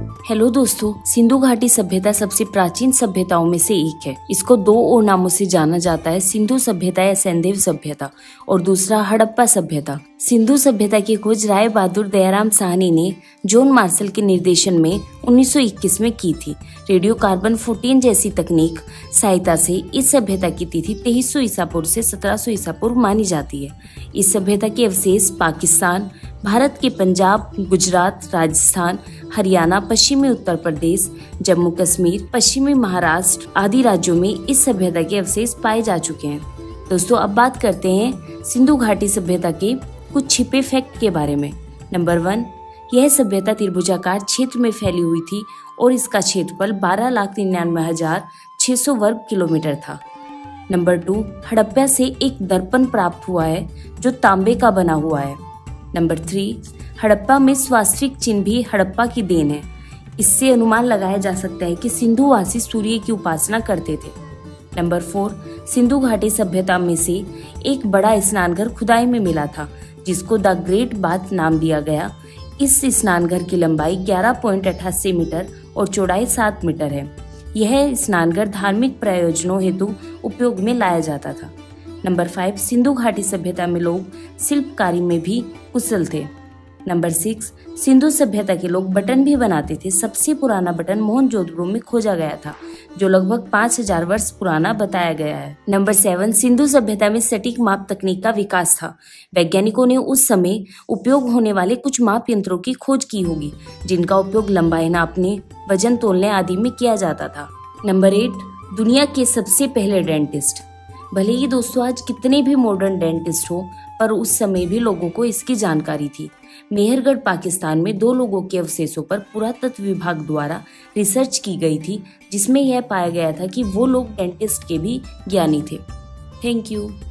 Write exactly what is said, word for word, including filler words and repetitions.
Hello दोस्तों, सिंधु घाटी सभ्यता सबसे प्राचीन सभ्यताओं में से एक है। इसको दो और नामों से जाना जाता है, सिंधु सभ्यता या सैंधव सभ्यता और दूसरा हड़प्पा सभ्यता। सिंधु सभ्यता की खोज राय बहादुर दयाराम साहनी ने जॉन मार्शल के निर्देशन में उन्नीस सौ इक्कीस में की थी। रेडियो कार्बन चौदह जैसी तकनीक सहायता से इस सभ्यता की तिथि तेईस सौ ईसा पूर्व से सत्रह सौ ईसा पूर्व मानी जाती है। इस सभ्यता के अवशेष पाकिस्तान, भारत के पंजाब, गुजरात, राजस्थान, हरियाणा, पश्चिमी उत्तर प्रदेश, जम्मू कश्मीर, पश्चिमी महाराष्ट्र आदि राज्यों में इस सभ्यता के अवशेष पाए जा चुके हैं। दोस्तों, अब बात करते हैं सिंधु घाटी सभ्यता के कुछ छिपे फैक्ट के बारे में। नंबर वन, यह सभ्यता त्रिभुजाकार क्षेत्र में फैली हुई थी और इसका क्षेत्रफल बारह लाख निन्यानवे हजार छह सौ वर्ग किलोमीटर था। नंबर टू, हड़प्पा से एक दर्पण प्राप्त हुआ है जो तांबे का बना हुआ है। नंबर थ्री, हड़प्पा में स्वास्तिक चिन्ह भी हड़प्पा की देन है। इससे अनुमान लगाया जा सकता है कि सिंधुवासी सूर्य की उपासना करते थे। नंबर फोर, सिंधु घाटी सभ्यता में से एक बड़ा स्नानघर खुदाई में मिला था जिसको द ग्रेट बाथ नाम दिया गया। इस स्नानघर की लंबाई ग्यारह पॉइंट अठासी मीटर और चौड़ाई सात मीटर है। यह स्नानघर धार्मिक प्रयोजनों हेतु उपयोग में लाया जाता था। नंबर फाइव, सिंधु घाटी सभ्यता में लोग शिल्पकारी में भी कुशल थे। नंबर सिक्स, सिंधु सभ्यता के लोग बटन भी बनाते थे। सबसे पुराना बटन मोहनजोदड़ो में खोजा गया था जो लगभग पाँच हजार वर्ष पुराना बताया गया है। नंबर सेवन, सिंधु सभ्यता में सटीक माप तकनीक का विकास था। वैज्ञानिकों ने उस समय उपयोग होने वाले कुछ माप यंत्रों की खोज की होगी जिनका उपयोग लंबाई नापने, वजन तोलने आदि में किया जाता था। नंबर एट, दुनिया के सबसे पहले डेंटिस्ट। भले ही दोस्तों आज कितने भी मॉडर्न डेंटिस्ट हो, पर उस समय भी लोगों को इसकी जानकारी थी। मेहरगढ़ पाकिस्तान में दो लोगों के अवशेषों पर पुरातत्व विभाग द्वारा रिसर्च की गई थी जिसमें यह पाया गया था कि वो लोग डेंटिस्ट के भी ज्ञानी थे। Thank you.